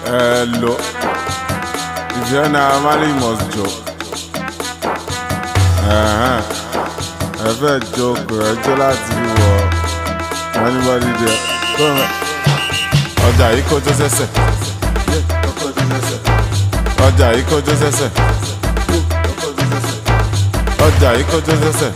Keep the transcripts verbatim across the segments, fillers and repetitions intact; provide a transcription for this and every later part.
Hello. If you're not married, you must joke. Uh-huh. I feel joke, I just like to do anybody there. Come on. Ọjà yìí kó tó sẹ́sẹ̀. Ọjà yìí kó tó sẹ́sẹ̀. Ọjà yìí kó tó sẹ́sẹ̀.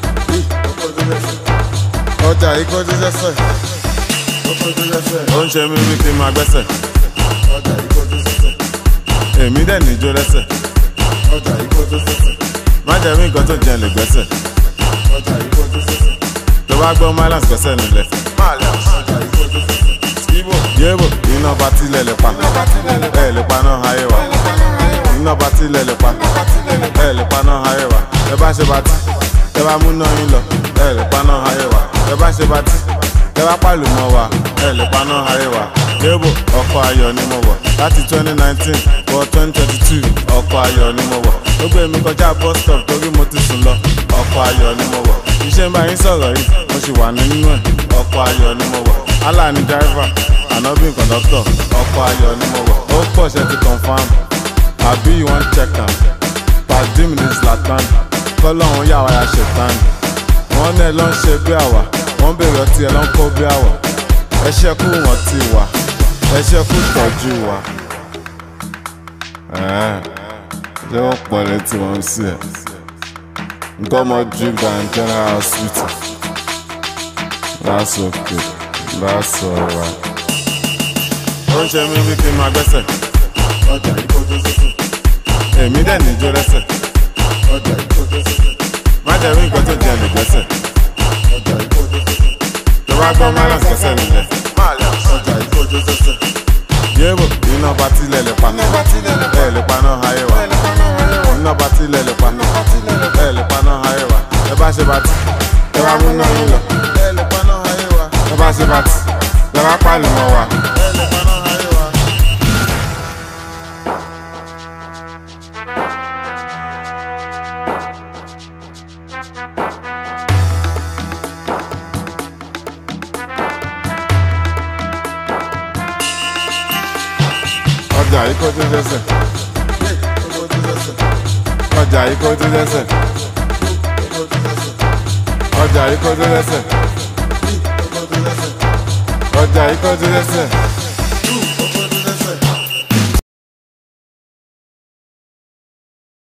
Ọjà yìí kó tó sẹ́sẹ̀. Ó ń ṣe mí bí kí n máa gbẹ́sẹ̀. Ọjà yìí kó tó sẹ́sẹ̀. Èmi dẹ̀ níjó lẹ́sẹ̀. Ọjà yìí kó tó sẹ́sẹ̀. Má jẹ́ rí nǹkan tó jẹ lè gbẹ́sẹ̀. Ọjà yìí kó tó sẹ́sẹ̀. Tó bá gbọ́ Mylands gbẹ́sẹ̀ nílẹ̀. Ọjà yìí kó tó sẹ́sẹ̀. Yébo, iná bá tilẹ̀ lè pa. Ẹ lè pa náà ayé wa. Iná bá tilẹ̀ lè pa. Ẹ lè pa náà ayé wa. Ẹ bá ṣe bá tí, ẹ bá mú náà yín lọ. Ẹ lè pa náà ayé wa. Ẹ bá ṣe bá tí, ẹ bá pàlù mọ́ wa. Ẹ lè pa náà ayé wa. Yébo, ọkọ̀ ayọ̀ ni mo wọ̀. Láti twenty nineteen wọ twenty twenty-two, ọkọ̀ ayọ̀ ni mo wọ̀. Ó gbé mi kọjá bus stop torí mo ti sùn lọ. Ọkọ̀ ayọ̀ ni mo wọ̀. Iṣẹ́ ń bá yín sọ̀rọ̀ yìí, mo sì wà nínú ẹ̀. Ọkọ̀ ayọ̀ ni mo wọ̀. Allah ni driver, Anobi conductor, ọkọ̀ ayọ̀ ni mo wọ̀. Ó pọ̀ ṣe ti confam, àbí you wan check am. Pàdé mi ní Zlatan, kọ́lọ́hún yà wá ya ṣètàn. Wọ́n náà ló ń ṣe bí àwà, wọ́n bèrè ọtí ẹ̀ ló ń kó bí àwọ̀. Ẹ ṣẹ́kù wọ́n ti wà, ẹ ṣẹ́kù tọ́jú wa. Ṣé wọ́n pọ̀ létí wọn sí ẹ̀? Nǹkan ọmọ drink than general hospital. That's okay, that's alright. Ó ń ṣe mí bí kí n máa gbẹ́sẹ̀. Ọjà yìí kó tó sẹ́sẹ̀. Èmi dẹ̀ níjó lẹ́sẹ̀. Ọjà yìí kó tó sẹ́sẹ̀. Má jẹ́ rí nǹkan tó jẹ lè gbẹ́sẹ̀. Ọjà yìí kó tó sẹ́sẹ̀. Tó bá gbọ́ Mylands gbẹ́sẹ̀ nílẹ̀. Ọjà yìí kó tó sẹ́sẹ̀. Yébo, iná bá tilẹ̀ lè pa. Ẹ lè pa náà ayé wa. Iná bá tilẹ̀ lè pa. Ẹ lè pa náà ayé wa. Ẹ bá ṣe bá tí, ẹ bá mú náà yín lọ. Ẹ lè pa náà ayé wa. Ẹ bá ṣe bá tí, ẹ bá pàlù mọ́ wa. Ọjà yìí kó tó sẹ́sẹ̀. Ọjà yìí kó tó sẹ́sẹ̀. Ọjà yìí kó tó sẹ́sẹ̀. Ọjà yìí kó tó sẹ́sẹ̀.